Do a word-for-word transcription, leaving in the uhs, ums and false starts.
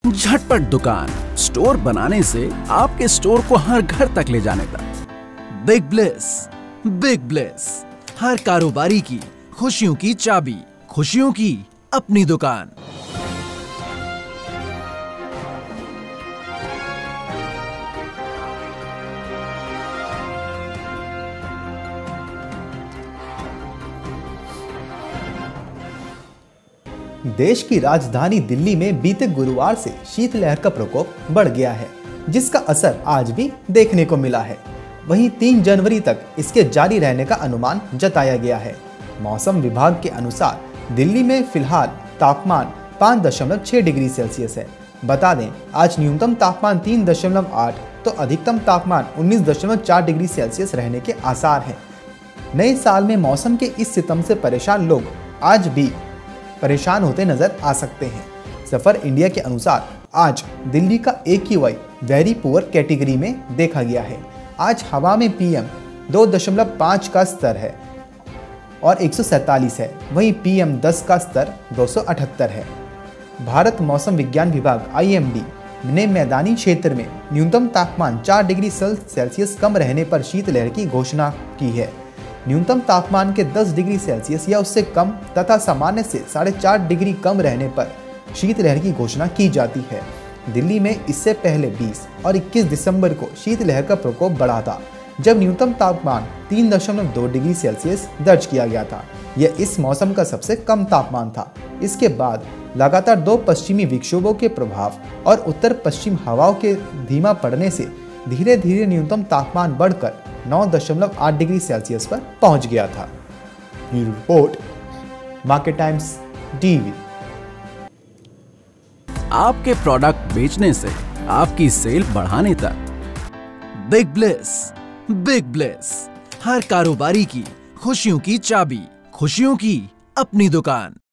झटपट दुकान, स्टोर बनाने से आपके स्टोर को हर घर तक ले जाने तक। बिग ब्लेस, बिग ब्लेस, हर कारोबारी की खुशियों की चाबी, खुशियों की अपनी दुकान। देश की राजधानी दिल्ली में बीते गुरुवार से शीतलहर का प्रकोप बढ़ गया है, जिसका असर आज भी देखने को मिला है। वहीं तीन जनवरी तक इसके जारी रहने का अनुमान जताया गया है। मौसम विभाग के अनुसार दिल्ली में फिलहाल तापमान पाँच दशमलव छह डिग्री सेल्सियस है। बता दें, आज न्यूनतम तापमान तीन दशमलव आठ तो अधिकतम तापमान उन्नीस दशमलव चार डिग्री सेल्सियस रहने के आसार हैं। नए साल में मौसम के इस सितम से परेशान लोग आज भी परेशान होते नजर आ सकते हैं। सफर इंडिया के अनुसार आज दिल्ली का A Q I very poor category में देखा गया है। आज हवा में पीएम दो दशमलव पाँच का स्तर है और एक सौ सैंतालीस है, वहीं पीएम दस का स्तर दो सौ अठहत्तर है। भारत मौसम विज्ञान विभाग आई एम डी ने मैदानी क्षेत्र में न्यूनतम तापमान चार डिग्री सेल्सियस कम रहने पर शीतलहर की घोषणा की है। न्यूनतम तापमान के दस डिग्री सेल्सियस या उससे कम तथा सामान्य से साढ़े चार डिग्री कम रहने पर शीतलहर की घोषणा की जाती है। दिल्ली में इससे पहले बीस और इक्कीस दिसंबर को शीतलहर का प्रकोप बढ़ा था, जब न्यूनतम तापमान तीन दशमलव दो डिग्री सेल्सियस दर्ज किया गया था। यह इस मौसम का सबसे कम तापमान था। इसके बाद लगातार दो पश्चिमी विक्षोभों के प्रभाव और उत्तर पश्चिम हवाओं के धीमा पड़ने से धीरे धीरे न्यूनतम तापमान बढ़कर नौ दशमलव आठ डिग्री सेल्सियस पर पहुंच गया था। Report, market times TV. आपके प्रोडक्ट बेचने से आपकी सेल बढ़ाने तक। बिग ब्लेस, बिग ब्लेस, हर कारोबारी की खुशियों की चाबी, खुशियों की अपनी दुकान।